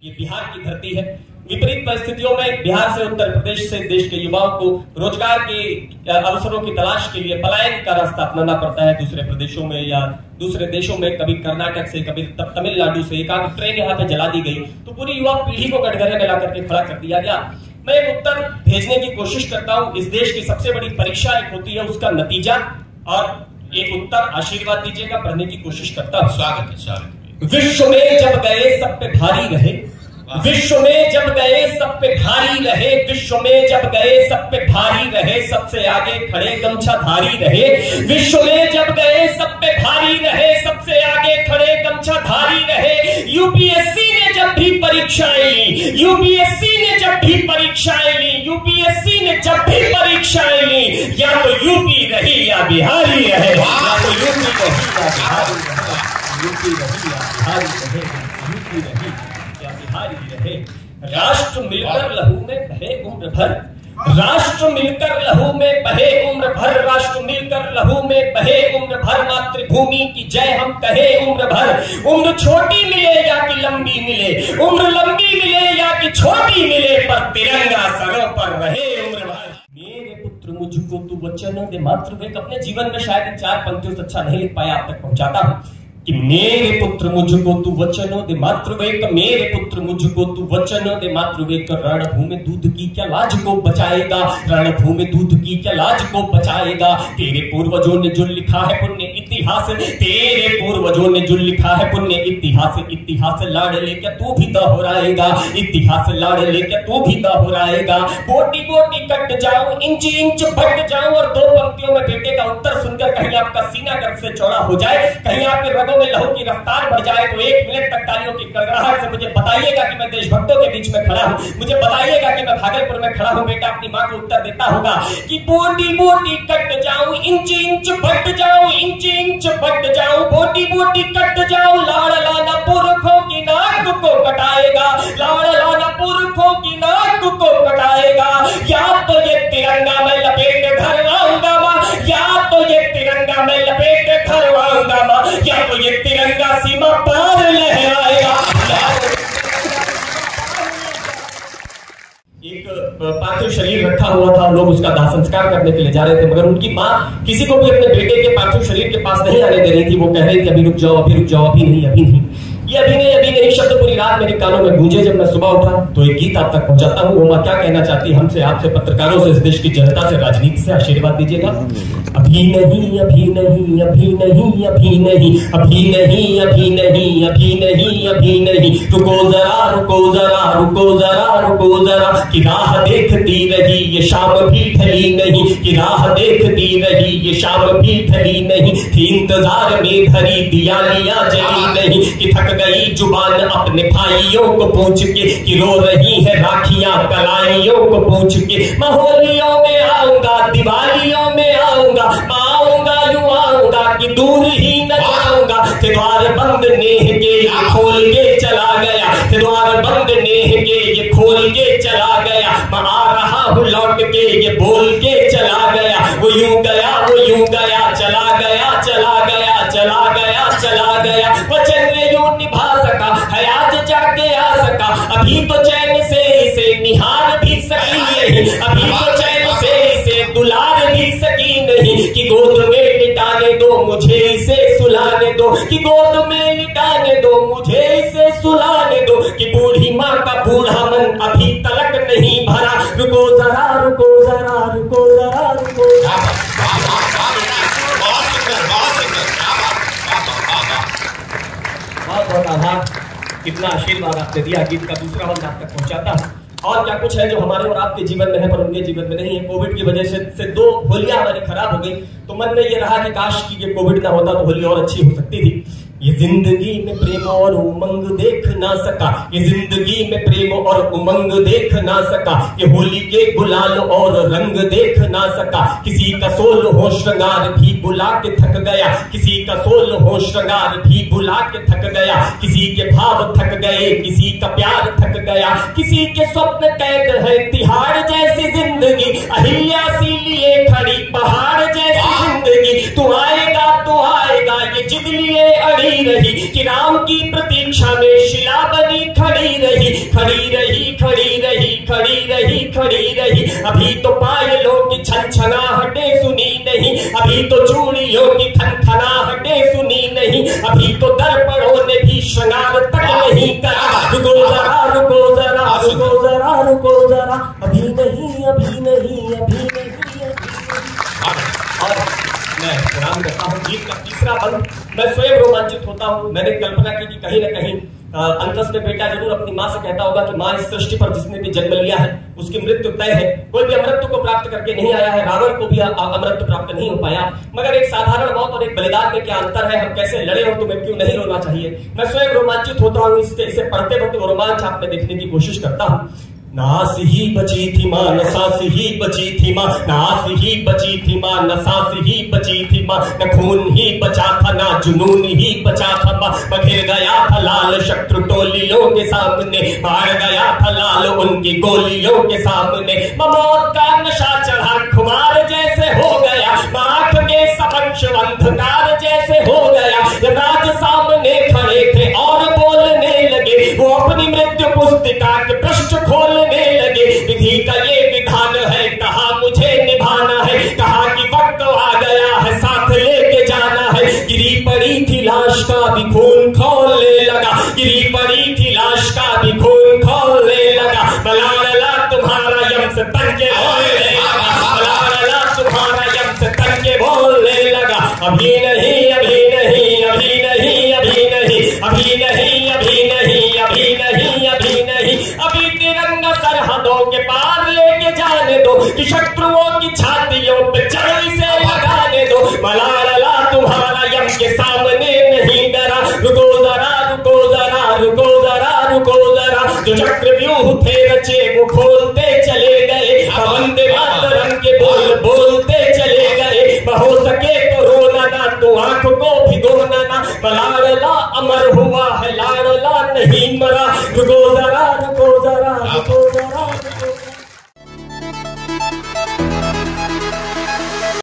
ये बिहार की धरती है। विपरीत परिस्थितियों में बिहार से उत्तर प्रदेश से देश के युवाओं को रोजगार के अवसरों की तलाश के लिए पलायन का रास्ता अपनाना पड़ता है दूसरे प्रदेशों में या दूसरे देशों में। कभी कर्नाटक से, कभी तमिलनाडु से। एक आध ट्रेन यहाँ पे जला दी गई तो पूरी युवा पीढ़ी को कटघरे में ला करके खड़ा कर दिया गया। मैं एक उत्तर भेजने की कोशिश करता हूँ। इस देश की सबसे बड़ी परीक्षा एक होती है, उसका नतीजा, और एक उत्तर आशीर्वाद दीजिएगा, पढ़ने की कोशिश करता हूँ। स्वागत है, स्वागत। विश्व में जब गए सब पे भारी रहे, विश्व में जब गए सब पे भारी रहे, विश्व में जब गए सब पे भारी रहे, सबसे आगे खड़े गमछा धारी रहे। विश्व में जब गए सब पे भारी रहे, सबसे आगे खड़े गमछा धारी रहे। यूपीएससी ने जब भी परीक्षाएं ली, यूपीएससी ने जब भी परीक्षाएं ली, यूपीएससी ने जब भी परीक्षाएं ली, या तो यूपी रही या बिहारी रहे, या तो यूपी रही या बिहारी रहे, यूपी रही या बिहारी रहे, यूपी रही बिहारी रहे। राष्ट्र मिलकर लहू में बहे उम्र भर, राष्ट्र मिलकर लहू में बहे उम्र भर, राष्ट्र मिलकर लहू में बहे उम्र भर। मातृभूमि की जय हम कहे उम्र भर। उम्र छोटी मिले या कि लंबी मिले, उम्र लंबी मिले या कि छोटी मिले, पर तिरंगा सरों पर रहे उम्र भर। मेरे पुत्र मुझको तू वचन दे मातृवेद। अपने जीवन में शायद 4 पंक्तियों से अच्छा नहीं लिख पाया, आप तक पहुंचाता हूं कि मेरे पुत्र मुझको तू वचन दे मातृवेद, मेरे पुत्र मुझको तू वचन दे मातृवेद। रणभूमि दूध की क्या लाज को बचाएगा, रणभूमि दूध की क्या लाज को बचाएगा। तेरे पूर्वजों ने जो लिखा है पुण्य इतिहास, तेरे पूर्वजों ने जो लिखा है पुण्य इतिहास। इतिहास लाड़ लेके तू भी दोहराएगा, इतिहास लाड़ लेके तू भी दोहराएगा। बोटी बोटी कट जाऊं, इंच इंच बट जाऊं, और 2 पंक्तियों में बेटे का उत्तर सुनकर कहीं आपका सीना गर्भ से चौड़ा हो जाए, कहीं आपके रगों में लहू की रफ्तार बढ़ जाए, तो 1 मिनट तक तालियों की गड़गड़ाहट से मुझे बताइएगा कि मैं देशभक्तों के बीच में खड़ा हूं, मुझे बताइएगा कि मैं भागलपुर में खड़ा हूं। बेटा अपनी मां को उत्तर देता होगा कि बोटी बोटी कट जाऊं, इंच इंच बट जाऊं, इंच इंच बट जाऊं, बोटी बोटी कट जाऊं। लाड़ लाना पुरखों की नाक को कटाएगा, लाड़ लाना पुरखों की नाक को कटाएगा। या तो ये तिरंगा मैं लपेट घर लाऊंगा मां, या तो ये तिरंगा मैं लपेट घर लाऊंगा मां, या तो ये तिरंगा सीमा पार लहराएगा। एक पार्थिव शरीर रखा हुआ था, लोग उसका दाह संस्कार करने के लिए जा रहे थे, मगर उनकी मां किसी को भी अपने बेटे के पार्थिव शरीर के पास नहीं आने दे रही थी। वो कह रही थी अभी रुक जाओ, अभी रुक जाओ, अभी नहीं, अभी नहीं। ये अभी नहीं शब्द पूरी रात मेरे कानों में गूंजे। जब मैं सुबह उठा तो एक गीत आप तक पहुंचाता हूं। वो मां क्या कहना चाहती है हमसे, आपसे, पत्रकारों से, इस देश की जनता से, राजनीति से। आशीर्वाद दीजिएगा। अभी नहीं, अभी नहीं, अभी नहीं, अभी नहीं, अभी नहीं, अभी नहीं, अभी नहीं, अभी नहीं। रुको जरा, रुको जरा, रुको जरा, रुको जरा, कि राह देखती रही ये शाम भी ढली नहीं, कि राह देखती रही ये शाम भी ढली नहीं। थी इंतजार में धरी दियालियां जली नहीं, कि थक गई जुबान अपने भाइयों को पूछ के, कि रो रही है राखियां कलाइयों को पूछ के। मैं होलियों में आऊंगा, दिवालियों में आऊंगा, आऊंगा यूं आऊंगा कि दूर ही न जाऊंगा। द्वार बंद नेह के ये खोल के चला गया, द्वार बंद नेह के ये खोल के चला गया। मैं आ रहा हूं लौट के ये बोल के चला गया। वो यूं गया, वो यूं गया, चला गया, चला गया, चला गया, चला गया। वचन यूं निभा सका, हयात जाके आ सका, अभी तो चैन से इसे निहार भी सकी नहीं, अभी तो चैन से इसे दुलार भी सकी नहीं। कि गोद में लिटाने दो मुझे, इसे सुलाने दो, कि गोद में लिटाने दो मुझे, इसे सुलाने दो। कि बूढ़ी माँ का बूढ़ा मन अभी तलक नहीं भरा। रुको जरा, रुको जरा, रुको जरा, रुको जरा। बहुत आभार, कितना आशीर्वाद आपने दिया। गीत का दूसरा अंग आप तक पहुंचाता है। और क्या कुछ है जो हमारे और आपके जीवन में है पर उनके जीवन में नहीं है। कोविड की वजह से 2 होलियां हमारी खराब हो गई, तो मन में ये रहा कि काश कि ये कोविड ना होता तो होली और अच्छी हो सकती थी। ये जिंदगी में प्रेम और उमंग देख ना सका, ये जिंदगी में प्रेम और उमंग देख ना सका। ये होली के गुलाल और रंग देख ना सका। किसी का सोल हो श्रृंगार भी बुला के थक गया, किसी का सोल हो श्रृंगार भी बुला के थक गया। किसी के भाव थक गए, किसी का प्यार थक गया, किसी के स्वप्न कैद है तिहाड़ जैसी जिंदगी। अहिल्या सी लिए खड़ी पहाड़ जैसी जिंदगी। तू आएगा, तू आएगा, ये जिद लिए अड़ी रही, कि राम की प्रतीक्षा में शिला बनी खड़ी रही। खड़ी रही खड़ी रही खड़ी रही खड़ी रही। अभी तो पायलों की छनछनाहटें सुनी नहीं, अभी तो चूड़ियों की खनखनाहटें सुनी नहीं, अभी तो दर्पणों ने भी श्रृंगार तक नहीं करा। रुको जरा रुको जरा रुको जरा रुको जरा, अभी नहीं अभी नहीं अभी नहीं। और मैं प्रणाम करता हूँ। गीत का तीसरा बंद मैं स्वयं रोमांचित होता हूँ। मैंने कल्पना की कि कहीं न कहीं अंतस में बेटा जरूर अपनी माँ से कहता होगा कि माँ, इस सृष्टि पर जिसने भी जन्म लिया है उसकी मृत्यु तय है। कोई भी अमृत को प्राप्त करके नहीं आया है, रावण को भी अमृत प्राप्त नहीं हो पाया। मगर एक साधारण मौत और एक बलिदान में क्या अंतर है, हम कैसे लड़े और तुम्हें क्यों नहीं रोना चाहिए। मैं स्वयं रोमांचित होता हूँ, इसे पढ़ते वक्त वो रोमांच आप में देखने की कोशिश करता हूँ। नास ही बची थी माँ, नसास ही बची थी माँ, नास ही बची थी माँ, नसास ही बची थी माँ, न खून ही बचा था ना जुनून ही बचा था माँ। घिर गया था लाल शत्रु टोलियों के सामने, मार गया था लाल उनकी गोलियों के सामने। मौत का नशा चढ़ा खुमार जैसे हो गया, आंख के समक्ष अंधकार जैसे हो गया। राज सामने खड़े थे और बोलने लगे, वो अपनी मृत्यु पुस्तिका के पृष्ठ खोलने लगे। विधि का ये विधान है, कहा मुझे निभाना है, कहा कि वक्त आ गया है साथ लेके जाना है। गिरी पड़ी थी लाश का भी खून खौलने लगा, गिरी पड़ी थी लाश का भी खून खौलने लगा। बलाला तुम्हारा यम से तन के बोलने लगा, बलाला तुम्हारा यम से तन के बोलने लगा। अभी नहीं अभी नहीं अभी नहीं अभी नहीं अभी नहीं अभी नहीं अभी नहीं अभी नहीं, अभी तिरंगा सरहदों के पार लेके जाने दो, कि शत्रुओं की छातियों पे चढ़ी से लगाने दो। मलाला तुम्हारा यम के सामने नहीं डरा, रुको जरा रुको जरा रुको जरा रुको जरा। जो चक्रव्यूह थे रचे वो खोलते चले गए, वंदे मातरम के बोल बोलते चले गए। हो सके तो रोना ना, तो आंख को भिगोना ना। लाड़ला अमर हुआ है, लाड़ला नहीं